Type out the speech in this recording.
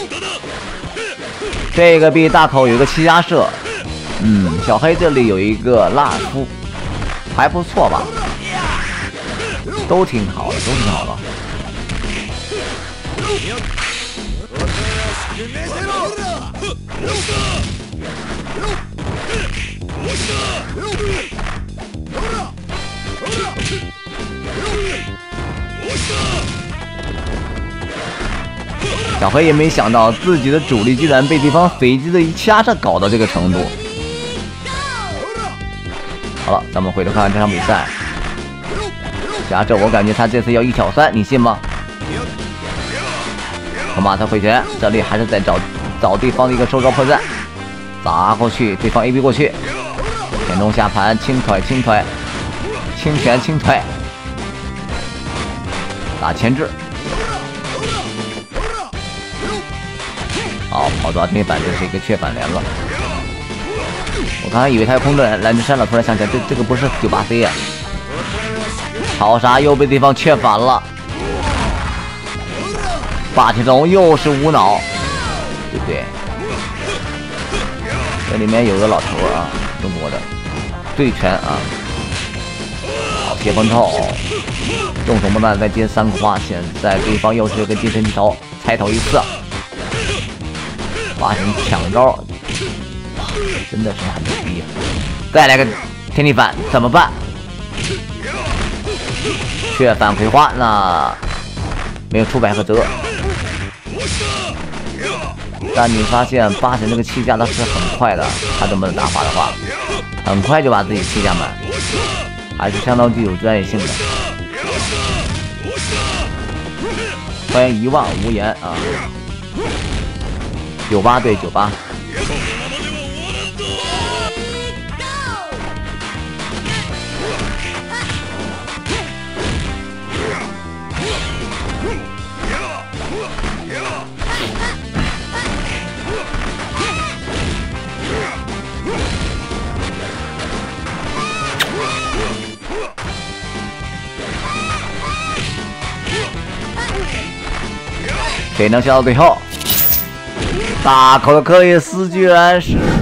这个壁大口有一个气压射，小黑这里有一个蜡夫，还不错吧？都挺好的，都挺好的。小黑也没想到自己的主力居然被对方随机的一掐着搞到这个程度。好了，咱们回头看看这场比赛。夹着我感觉他这次要1挑3，你信吗？河马他回拳，这里还是在找对方的一个收招破绽，砸过去，对方 AB 过去，前中下盘，轻腿，轻拳，轻腿，打前置。好，跑抓天板，这是一个雀反连了。我刚才以为他要空着蓝之山了，突然想起来，这个不是98C 啊。好杀又被对方雀反了，霸气中又是无脑，对不对？这里面有个老头啊，中国的对拳啊。好，斜风透，重手莫弹再接3个花，现在对方又是个近身击头，猜头一次。发生抢招，真的是很牛逼啊！再来个天地反怎么办？血反葵花，那没有出百合折。但你发现八神这个气价它是很快的，他这么打法的话，很快就把自己气价满，还是相当具有专业性的。欢迎遗忘无言啊！98对98。谁能笑到最后？大口的克里斯居然是